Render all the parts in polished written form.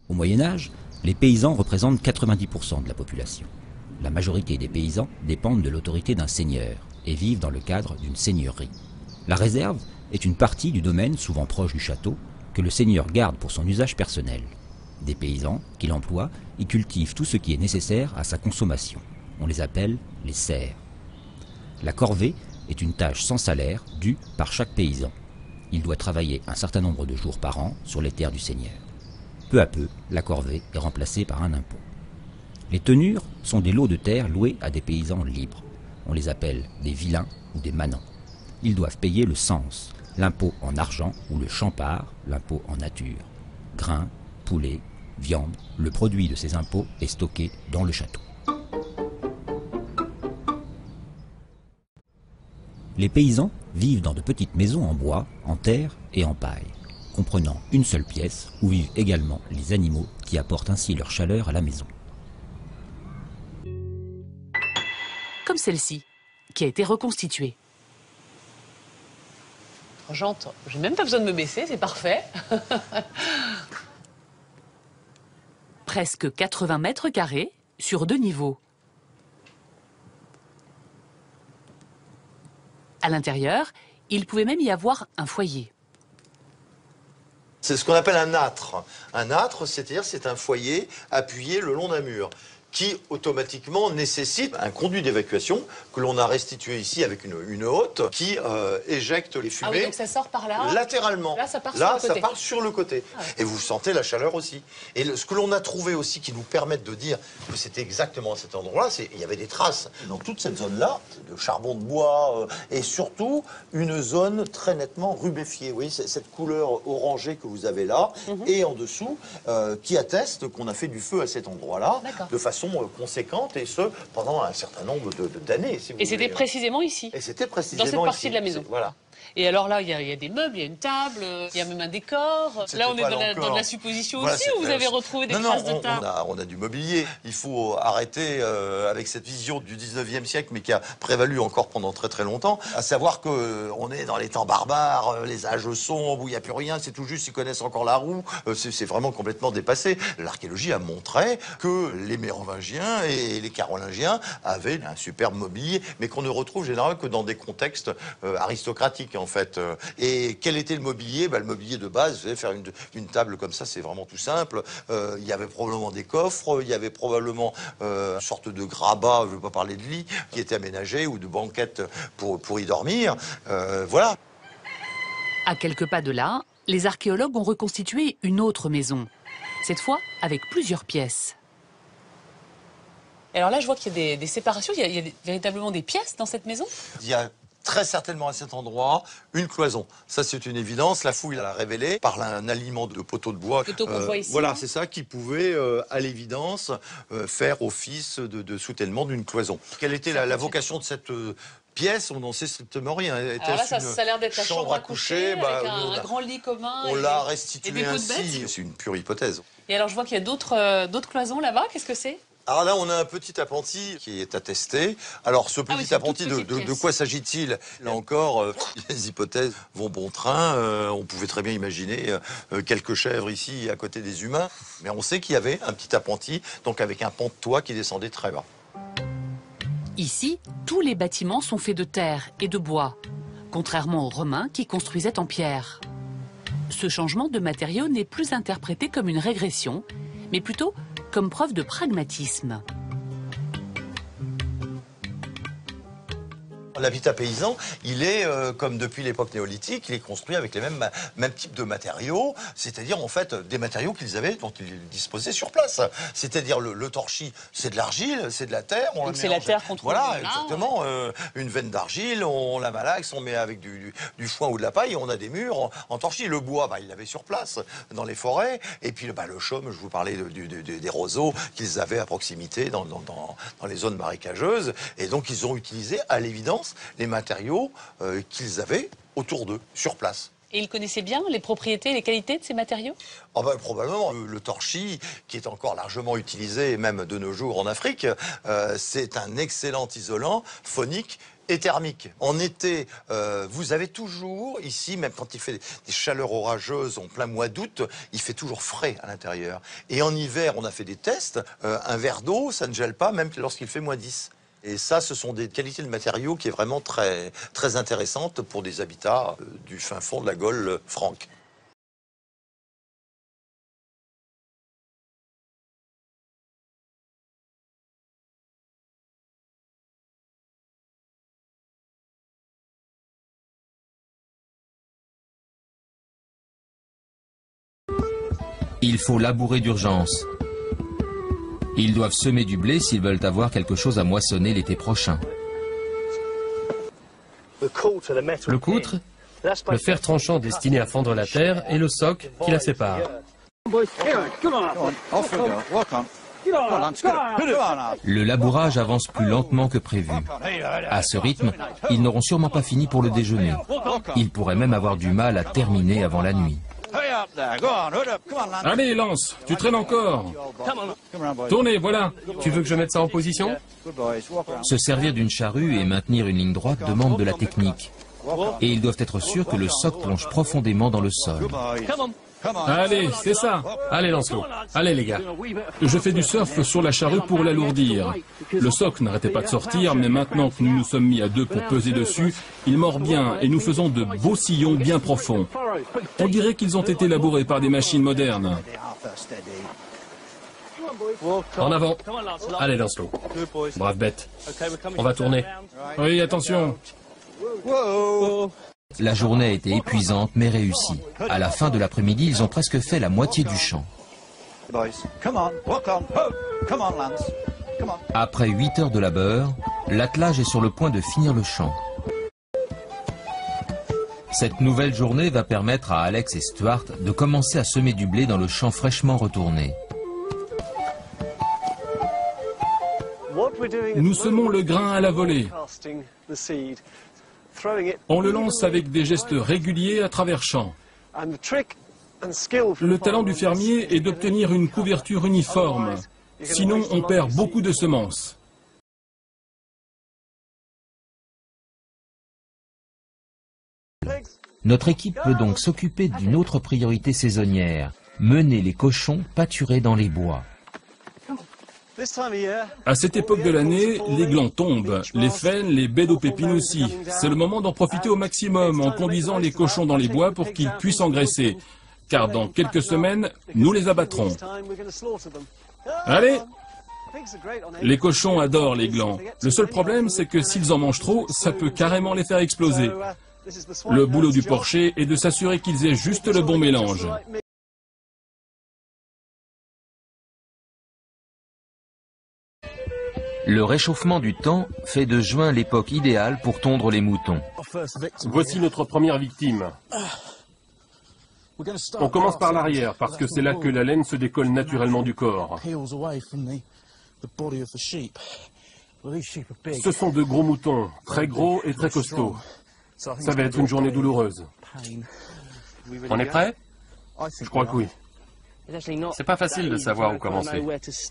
Au Moyen-Âge, les paysans représentent 90% de la population. La majorité des paysans dépendent de l'autorité d'un seigneur et vivent dans le cadre d'une seigneurie. La réserve est une partie du domaine, souvent proche du château, que le seigneur garde pour son usage personnel. Des paysans, qu'il emploie, y cultivent tout ce qui est nécessaire à sa consommation. On les appelle les serfs. La corvée est une tâche sans salaire due par chaque paysan. Il doit travailler un certain nombre de jours par an sur les terres du seigneur. Peu à peu, la corvée est remplacée par un impôt. Les tenures sont des lots de terre loués à des paysans libres. On les appelle des vilains ou des manants. Ils doivent payer le cens, l'impôt en argent, ou le champard, l'impôt en nature. Grains, poulet, viande, le produit de ces impôts est stocké dans le château. Les paysans vivent dans de petites maisons en bois, en terre et en paille, comprenant une seule pièce où vivent également les animaux qui apportent ainsi leur chaleur à la maison. Comme celle-ci, qui a été reconstituée. J'entends. J'ai même pas besoin de me baisser, c'est parfait. Presque 80 mètres carrés sur 2 niveaux. À l'intérieur, il pouvait même y avoir un foyer. C'est ce qu'on appelle un âtre. Un âtre, c'est-à-dire c'est un foyer appuyé le long d'un mur, qui automatiquement nécessite un conduit d'évacuation que l'on a restitué ici avec une hotte qui éjecte les fumées. Ah oui, donc ça sort par là. Latéralement. Là, ça part là, sur le côté. Ça part sur le côté. Ah ouais. Et vous sentez la chaleur aussi. Et ce que l'on a trouvé aussi qui nous permet de dire que c'était exactement à cet endroit-là, c'est qu'il y avait des traces. Dans toute cette zone-là, de charbon de bois et surtout une zone très nettement rubéfiée. Vous voyez, cette couleur orangée que vous avez là et en dessous qui atteste qu'on a fait du feu à cet endroit-là de façon conséquente et ce pendant un certain nombre d'années. Si et c'était précisément ici. Et c'était précisément dans cette partie ici. de la maison. Voilà. Et alors là, il y a des meubles, il y a une table, il y a même un décor. Là, on est dans de la supposition voilà, aussi, ou vous avez retrouvé des traces de table? On a du mobilier. Il faut arrêter avec cette vision du 19e siècle, mais qui a prévalu encore pendant très très longtemps, à savoir qu'on est dans les temps barbares, les âges sombres, où il n'y a plus rien, c'est tout juste, ils connaissent encore la roue. C'est vraiment complètement dépassé. L'archéologie a montré que les Mérovingiens et les Carolingiens avaient un superbe mobilier, mais qu'on ne retrouve généralement que dans des contextes aristocratiques, en fait. Et quel était le mobilier? Le mobilier de base, vous savez, faire une table comme ça, c'est vraiment tout simple. Il y avait probablement des coffres, il y avait probablement une sorte de grabat, je ne veux pas parler de lit, qui était aménagé, ou de banquette pour y dormir. Voilà. À quelques pas de là, les archéologues ont reconstitué une autre maison. Cette fois avec plusieurs pièces. Et alors là, je vois qu'il y a des séparations, il y a véritablement des pièces dans cette maison? Il y a très certainement à cet endroit une cloison. Ça, c'est une évidence. La fouille l'a révélé par un aliment de poteaux de bois. Poteaux qu'on voit ici. Voilà, c'est ça qui pouvait, à l'évidence, faire office de soutènement d'une cloison. Quelle était la vocation de cette pièce? On n'en sait strictement rien. Alors là, ça a l'air d'être la chambre à coucher, avec un grand lit commun. On l'a restitué et des ainsi. C'est une pure hypothèse. Et alors, je vois qu'il y a d'autres cloisons là-bas. Qu'est-ce que c'est? Alors là, on a un petit appentis qui est attesté. Alors, ce petit appentis, de quoi s'agit-il? Là encore, les hypothèses vont bon train. On pouvait très bien imaginer quelques chèvres ici, à côté des humains. Mais on sait qu'il y avait un petit appentis, donc avec un pont de toit qui descendait très bas. Ici, tous les bâtiments sont faits de terre et de bois, contrairement aux Romains qui construisaient en pierre. Ce changement de matériaux n'est plus interprété comme une régression, mais plutôt comme preuve de pragmatisme. L'habitat paysan, il est, comme depuis l'époque néolithique, il est construit avec les mêmes types de matériaux, c'est-à-dire en fait des matériaux qu'ils avaient, dont ils disposaient sur place. C'est-à-dire le torchis, c'est de l'argile, c'est de la terre. Donc c'est la terre qu'on trouve. Voilà, exactement. Une veine d'argile, on la malaxe, on met avec du foin ou de la paille, et on a des murs en torchis. Le bois, il l'avait sur place, dans les forêts. Et puis le chaume, je vous parlais des roseaux qu'ils avaient à proximité dans les zones marécageuses. Et donc ils ont utilisé, à l'évidence, les matériaux qu'ils avaient autour d'eux, sur place. Et ils connaissaient bien les propriétés et les qualités de ces matériaux? Probablement. Le torchis, qui est encore largement utilisé, même de nos jours en Afrique, c'est un excellent isolant phonique et thermique. En été, vous avez toujours, ici, même quand il fait des chaleurs orageuses en plein mois d'août, il fait toujours frais à l'intérieur. Et en hiver, on a fait des tests, un verre d'eau, ça ne gèle pas, même lorsqu'il fait -10. Et ça, ce sont des qualités de matériaux qui est vraiment très, très intéressante pour des habitats du fin fond de la Gaule franque. Il faut labourer d'urgence. Ils doivent semer du blé s'ils veulent avoir quelque chose à moissonner l'été prochain. Le coutre, le fer tranchant destiné à fendre la terre, et le soc qui la sépare. Le labourage avance plus lentement que prévu. À ce rythme, ils n'auront sûrement pas fini pour le déjeuner. Ils pourraient même avoir du mal à terminer avant la nuit. Allez, Lance, tu traînes encore. Tournez, voilà. Tu veux que je mette ça en position? Se servir d'une charrue et maintenir une ligne droite demande de la technique. Et ils doivent être sûrs que le soc plonge profondément dans le sol. Allez, c'est ça. Allez, Lancelot. Allez, les gars. Je fais du surf sur la charrue pour l'alourdir. Le soc n'arrêtait pas de sortir, mais maintenant que nous nous sommes mis à deux pour peser dessus, il mord bien et nous faisons de beaux sillons bien profonds. On dirait qu'ils ont été labourés par des machines modernes. En avant. Allez, Lancelot. Brave bête. On va tourner. Oui, attention. La journée a été épuisante mais réussie. À la fin de l'après-midi, ils ont presque fait la moitié du champ. Après 8 heures de labeur, l'attelage est sur le point de finir le champ. Cette nouvelle journée va permettre à Alex et Stuart de commencer à semer du blé dans le champ fraîchement retourné. Nous semons le grain à la volée. On le lance avec des gestes réguliers à travers champs. Le talent du fermier est d'obtenir une couverture uniforme. Sinon, on perd beaucoup de semences. Notre équipe peut donc s'occuper d'une autre priorité saisonnière, mener les cochons pâturer dans les bois. À cette époque de l'année, les glands tombent, les faines, les baies d'Aupépine aussi. C'est le moment d'en profiter au maximum en conduisant les cochons dans les bois pour qu'ils puissent engraisser. Car dans quelques semaines, nous les abattrons. Allez! Les cochons adorent les glands. Le seul problème, c'est que s'ils en mangent trop, ça peut carrément les faire exploser. Le boulot du porcher est de s'assurer qu'ils aient juste le bon mélange. Le réchauffement du temps fait de juin l'époque idéale pour tondre les moutons. Voici notre première victime. On commence par l'arrière, parce que c'est là que la laine se décolle naturellement du corps. Ce sont de gros moutons, très gros et très costauds. Ça va être une journée douloureuse. On est prêt? Je crois que oui. C'est pas facile de savoir où commencer.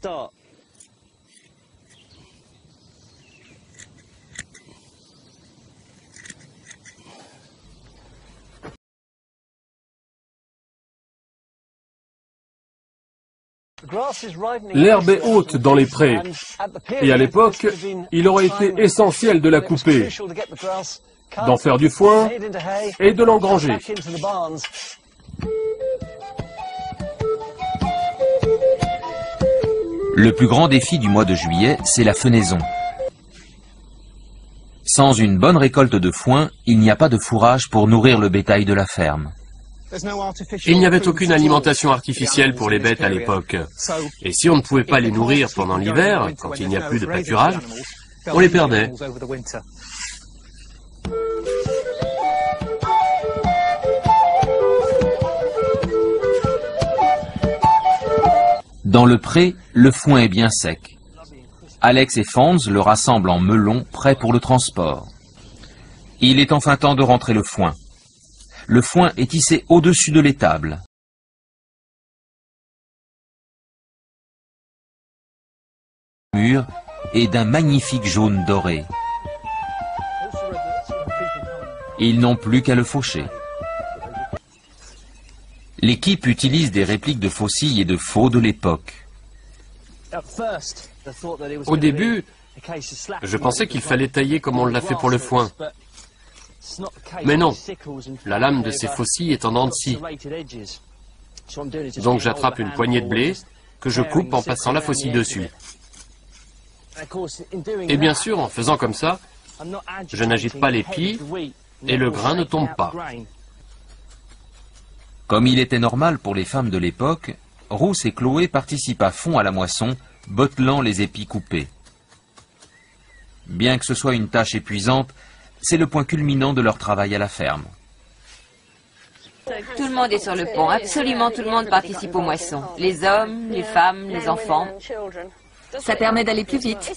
L'herbe est haute dans les prés, et à l'époque, il aurait été essentiel de la couper, d'en faire du foin et de l'engranger. Le plus grand défi du mois de juillet, c'est la fenaison. Sans une bonne récolte de foin, il n'y a pas de fourrage pour nourrir le bétail de la ferme. Il n'y avait aucune alimentation artificielle pour les bêtes à l'époque. Et si on ne pouvait pas les nourrir pendant l'hiver, quand il n'y a plus de pâturage, on les perdait. Dans le pré, le foin est bien sec. Alex et Fonz le rassemblent en melon, prêt pour le transport. Il est enfin temps de rentrer le foin. Le foin est tissé au-dessus de l'étable. Mur est d'un magnifique jaune doré. Ils n'ont plus qu'à le faucher. L'équipe utilise des répliques de fossiles et de faux de l'époque. Au début, je pensais qu'il fallait tailler comme on l'a fait pour le foin. Mais non, la lame de ces faucilles est en dents de scie. Donc j'attrape une poignée de blé que je coupe en passant la faucille dessus. Et bien sûr, en faisant comme ça, je n'agite pas les pieds et le grain ne tombe pas. Comme il était normal pour les femmes de l'époque, Ruth et Chloé participent à fond à la moisson, bottelant les épis coupés. Bien que ce soit une tâche épuisante, c'est le point culminant de leur travail à la ferme. Tout le monde est sur le pont, absolument tout le monde participe aux moissons. Les hommes, les femmes, les enfants. Ça permet d'aller plus vite.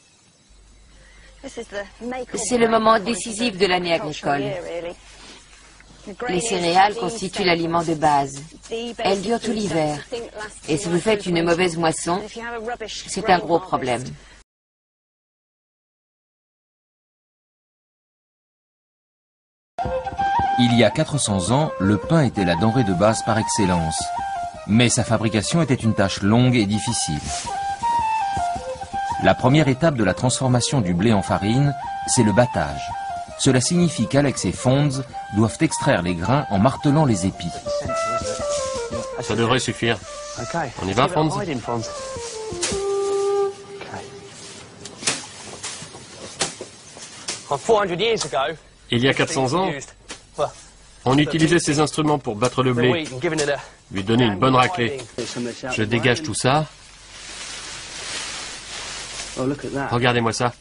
C'est le moment décisif de l'année agricole. Les céréales constituent l'aliment de base. Elles durent tout l'hiver. Et si vous faites une mauvaise moisson, c'est un gros problème. Il y a 400 ans, le pain était la denrée de base par excellence. Mais sa fabrication était une tâche longue et difficile. La première étape de la transformation du blé en farine, c'est le battage. Cela signifie qu'Alex et Fonds doivent extraire les grains en martelant les épis. Ça devrait suffire. On y va, Fonds? Il y a 400 ans, on utilisait ces instruments pour battre le blé, lui donner une bonne raclée. Je dégage tout ça. Regardez-moi ça.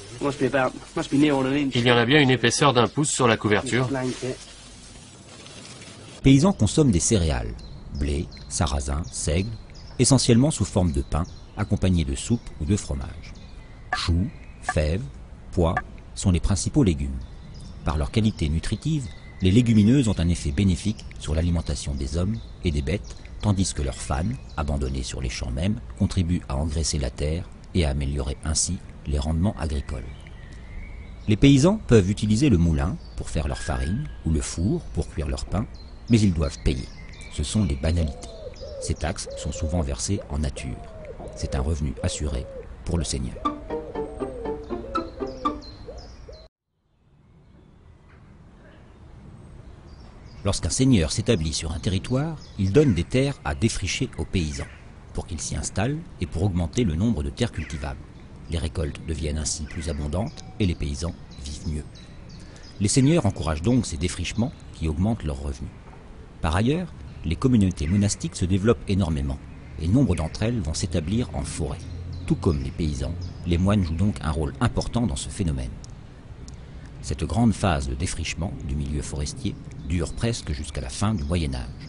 Il y en a bien une épaisseur d'1 pouce sur la couverture. Les paysans consomment des céréales, blé, sarrasin, seigle, essentiellement sous forme de pain, accompagné de soupe ou de fromage. Choux, fèves, pois sont les principaux légumes. Par leur qualité nutritive, les légumineuses ont un effet bénéfique sur l'alimentation des hommes et des bêtes, tandis que leurs fans, abandonnés sur les champs même, contribuent à engraisser la terre et à améliorer ainsi les rendements agricoles. Les paysans peuvent utiliser le moulin pour faire leur farine ou le four pour cuire leur pain, mais ils doivent payer. Ce sont des banalités. Ces taxes sont souvent versées en nature. C'est un revenu assuré pour le seigneur. Lorsqu'un seigneur s'établit sur un territoire, il donne des terres à défricher aux paysans, pour qu'ils s'y installent et pour augmenter le nombre de terres cultivables. Les récoltes deviennent ainsi plus abondantes et les paysans vivent mieux. Les seigneurs encouragent donc ces défrichements qui augmentent leurs revenus. Par ailleurs, les communautés monastiques se développent énormément et nombre d'entre elles vont s'établir en forêt. Tout comme les paysans, les moines jouent donc un rôle important dans ce phénomène. Cette grande phase de défrichement du milieu forestier dure presque jusqu'à la fin du Moyen Âge.